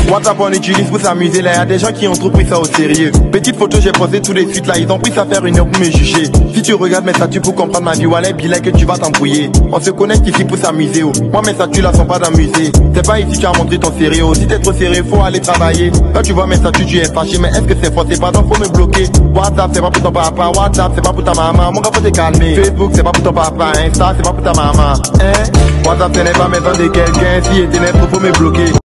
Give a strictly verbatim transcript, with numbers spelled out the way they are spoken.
WhatsApp on utilise pour s'amuser, là y'a des gens qui ont trop pris ça au sérieux. Petite photo j'ai posé tout de suite là, ils ont pris ça faire une heure pour me juger. Si tu regardes mes statuts pour comprendre ma vie, wallet billet que tu vas t'embrouiller. On se connecte ici pour s'amuser, oh. Moi mes statuts là sont pas d'amuser. C'est pas ici que tu as montré ton sérieux, oh. Si t'es trop sérieux, faut aller travailler. Quand tu vois mes statuts, tu es fâché, mais est-ce que c'est fort? C'est pas donc faut me bloquer. WhatsApp c'est pas pour ton papa, WhatsApp c'est pas pour ta maman, mon gars faut te calmer. Facebook c'est pas pour ton papa, Insta c'est pas pour ta maman, hein? WhatsApp ce n'est pas maison de quelqu'un, si internet faut me bloquer.